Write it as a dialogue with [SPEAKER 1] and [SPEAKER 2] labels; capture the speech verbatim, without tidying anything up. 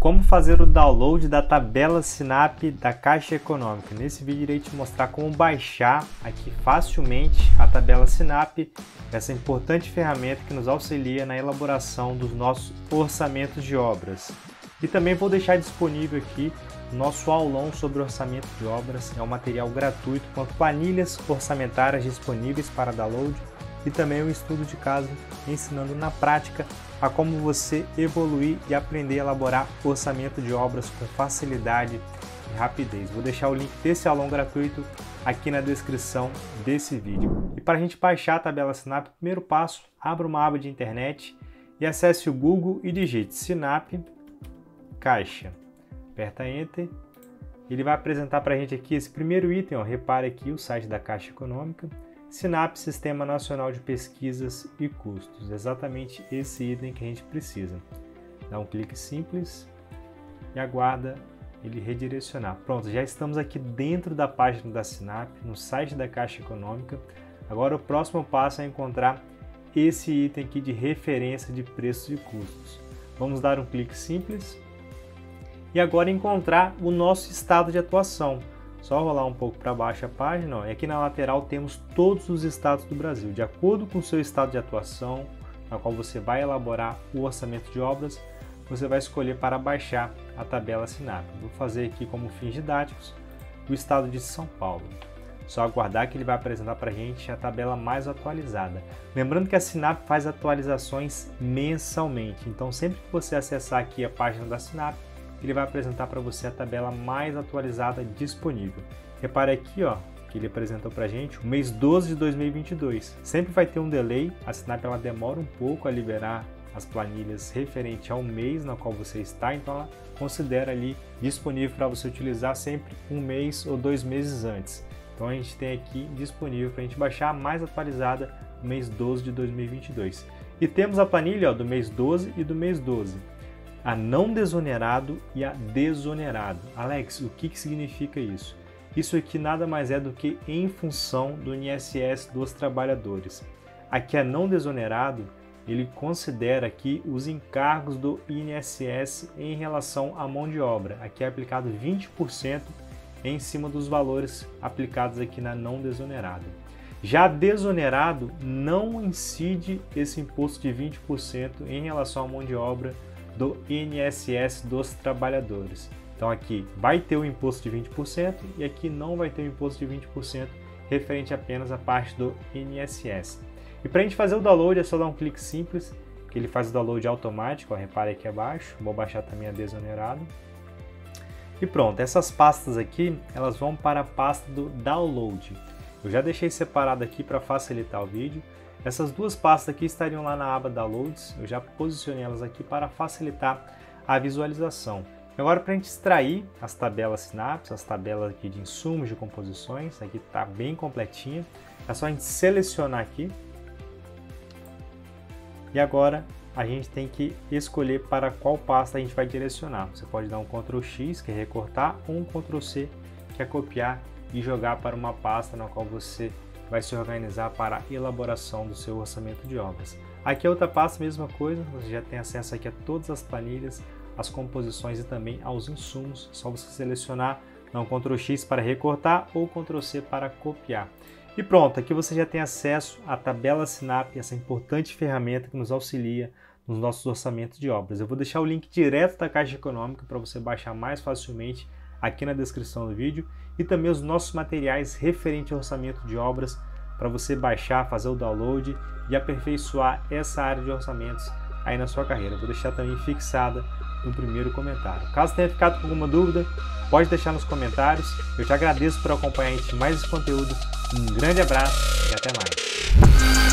[SPEAKER 1] como fazer o download da tabela SINAP da Caixa Econômica. Nesse vídeo irei te mostrar como baixar aqui facilmente a tabela SINAP, essa importante ferramenta que nos auxilia na elaboração dos nossos orçamentos de obras. E também vou deixar disponível aqui o nosso aulão sobre orçamento de obras, é um material gratuito com planilhas orçamentárias disponíveis para download e também um estudo de caso ensinando na prática a como você evoluir e aprender a elaborar orçamento de obras com facilidade e rapidez. Vou deixar o link desse aulão gratuito aqui na descrição desse vídeo. E para a gente baixar a tabela SINAP, primeiro passo, abra uma aba de internet e acesse o Google e digite SINAP Caixa. Aperta Enter. Ele vai apresentar para a gente aqui esse primeiro item, ó. Repare aqui o site da Caixa Econômica. SINAP, Sistema Nacional de Pesquisas e Custos. Exatamente esse item que a gente precisa. Dá um clique simples e aguarda ele redirecionar. Pronto, já estamos aqui dentro da página da SINAP, no site da Caixa Econômica. Agora o próximo passo é encontrar esse item aqui de referência de preços e custos. Vamos dar um clique simples e agora encontrar o nosso estado de atuação. Só rolar um pouco para baixo a página, ó, e aqui na lateral temos todos os estados do Brasil. De acordo com o seu estado de atuação, na qual você vai elaborar o orçamento de obras, você vai escolher para baixar a tabela SINAP. Vou fazer aqui como fins didáticos o estado de São Paulo. Só aguardar que ele vai apresentar para a gente a tabela mais atualizada. Lembrando que a SINAP faz atualizações mensalmente, então sempre que você acessar aqui a página da SINAP, ele vai apresentar para você a tabela mais atualizada disponível. Repare aqui, ó, que ele apresentou para a gente o mês doze de dois mil e vinte e dois. Sempre vai ter um delay, a SINAP ela demora um pouco a liberar as planilhas referente ao mês na qual você está, então ela considera ali disponível para você utilizar sempre um mês ou dois meses antes. Então a gente tem aqui disponível para a gente baixar a mais atualizada no mês doze de dois mil e vinte e dois. E temos a planilha, ó, do mês doze e do mês doze. A não desonerado e a desonerado. Alex, o que, que significa isso? Isso aqui nada mais é do que em função do I N S S dos trabalhadores. Aqui a não desonerado, ele considera aqui os encargos do I N S S em relação à mão de obra. Aqui é aplicado vinte por cento em cima dos valores aplicados aqui na não desonerado. Já desonerado não incide esse imposto de vinte por cento em relação à mão de obra do I N S S dos trabalhadores. Então aqui vai ter o imposto de vinte por cento e aqui não vai ter o imposto de vinte por cento referente apenas à parte do I N S S. E para a gente fazer o download é só dar um clique simples, que ele faz o download automático, ó, repare aqui abaixo, vou baixar também a desonerado. E pronto, essas pastas aqui, elas vão para a pasta do download. Eu já deixei separado aqui para facilitar o vídeo. Essas duas pastas aqui estariam lá na aba Downloads, eu já posicionei elas aqui para facilitar a visualização. Agora para a gente extrair as tabelas SINAP, as tabelas aqui de insumos, de composições, aqui está bem completinha, é só a gente selecionar aqui. E agora a gente tem que escolher para qual pasta a gente vai direcionar. Você pode dar um control X, que é recortar, ou um control C, que é copiar e jogar para uma pasta na qual você vai se organizar para a elaboração do seu orçamento de obras. Aqui é outra pasta, mesma coisa, você já tem acesso aqui a todas as planilhas, as composições e também aos insumos. Só você selecionar, dar um control X para recortar ou control C para copiar. E pronto, aqui você já tem acesso à tabela SINAP, essa importante ferramenta que nos auxilia nos nossos orçamentos de obras. Eu vou deixar o link direto da Caixa Econômica para você baixar mais facilmente aqui na descrição do vídeo e também os nossos materiais referente ao orçamento de obras para você baixar, fazer o download e aperfeiçoar essa área de orçamentos aí na sua carreira. Vou deixar também fixada no primeiro comentário. Caso tenha ficado com alguma dúvida, pode deixar nos comentários. Eu te agradeço por acompanhar em mais esse conteúdo. Um grande abraço e até mais.